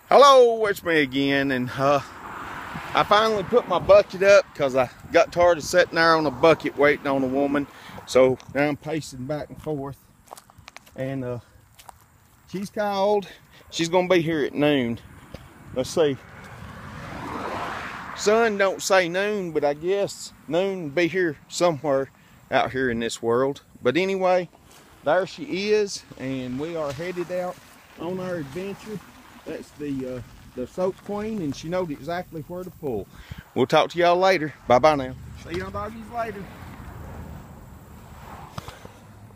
Hello, it's me again, and I finally put my bucket up because I got tired of sitting there on a bucket waiting on a woman. So now I'm pacing back and forth, and she's called. She's gonna be here at noon. Let's see. Sun don't say noon, but I guess noon will be here somewhere out here in this world. But anyway, there she is, and we are headed out on our adventure. That's the soap queen, and she knows exactly where to pull. We'll talk to y'all later. Bye bye now. See y'all doggies later.